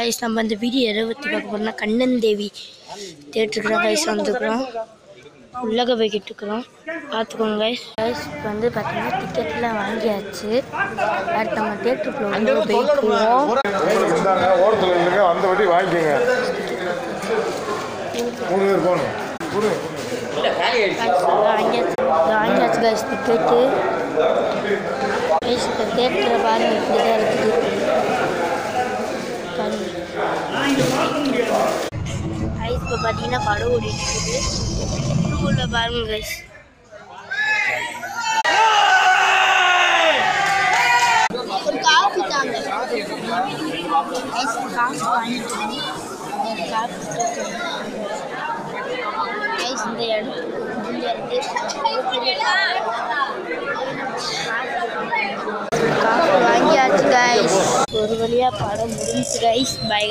Guys நம்ம இந்த video எதை பத்தி பார்க்க போறோம்னா கண்ணன் தேவி தியேட்டருக்கு गाइस வந்துக்கிறோம். உள்ளக போய்கிட்டு இருக்கோம். பாத்துக்கோங்க गाइस. இப்போ வந்து பாத்தீங்கன்னா டிக்கெட்லாம் வாங்கியாச்சு. அடுத்து நம்ம தியேட்டருக்குள்ள போய்க்குவோம். இந்தாங்க ஓரத்துல நில்லுங்க அந்த வண்டி வாங்கிக்கங்க. 3 பேர் போணும். இல்ல காலி ஆயிடுச்சு. வாங்கியாச்சு गाइस டிக்கெட். गाइस இந்த தியேட்டர் பாருங்க இப்படி தான் இருக்குது. गाइस இப்போ பாத்தீங்கன்னா படம் ஓடிட்டு இருக்குது. உள்ள பாருங்க गाइस. ஒரு காஃபி தாங்க. गाइस காசு வாங்கிட்டு காஃபி गाइस இந்த இடத்துக்கு காஃபி வாங்கியாச்சு गाइस. ஒரு வழியா படம் முடிஞ்சுச்சு गाइस. பை.